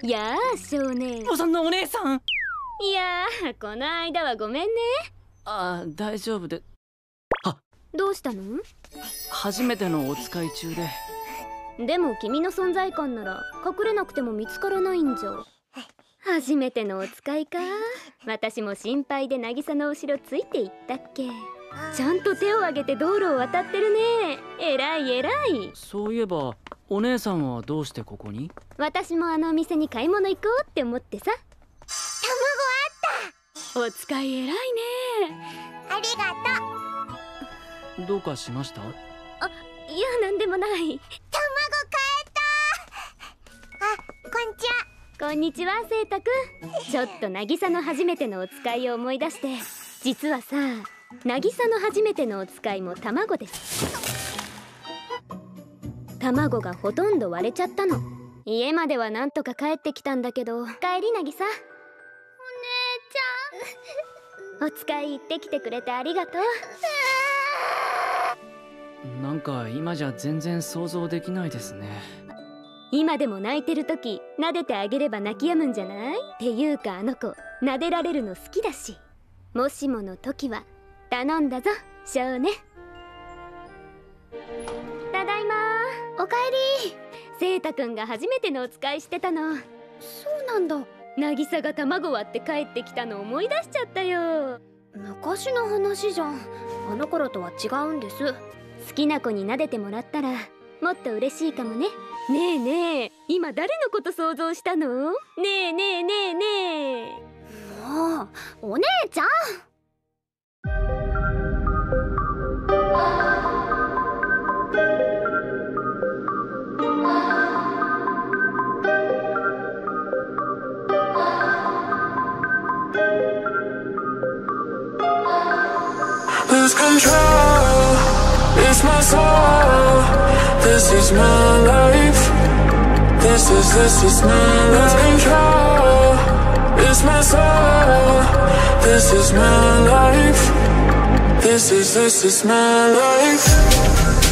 やあ少年。 そんなお姉さん。 いやー、この間はごめんね。 ああ、大丈夫で。 どうしたの？ 初めてのお使い中で。 でも君の存在感なら隠れなくても見つからないんじゃ。初めてのお使いか。私も心配で渚の後ろついていったっけ。ちゃんと手を挙げて道路を渡ってるね。えらいえらい。 そういえばお姉さんはどうしてここに？ 私もあのお店に買い物行こうって思ってさ。卵あった。お使いえらいね。 ありがとう。 どうかしました？ いや、なんでもない。 卵買えた。あ、こんにちは。 こんにちは、せいたくん。ちょっと渚の初めてのお使いを思い出して。実はさ、渚の初めてのお使いも卵です。卵がほとんど割れちゃったの。家まではなんとか帰ってきたんだけど。帰り渚。お姉ちゃん。お使い行ってきてくれてありがとう。 なんか今じゃ全然想像できないですね。 今でも泣いてる時撫でてあげれば泣き止むんじゃない？っていうかあの子撫でられるの好きだし。もしもの時は頼んだぞ少年。ただいまー。おかえり。せいたくんが初めてのお使いしてたの。そうなんだ。渚が卵割って帰ってきたの思い出しちゃったよ。昔の話じゃん。あの頃とは違うんです。好きな子に撫でてもらったらもっと嬉しいかもね。ねえねえ、今誰のこと想像したの？ねえねえねえねえ。もうお姉ちゃん。 Lose control, it's my soul. This is my life. This is my life. Lose control, it's my soul. This is my life. This is my life.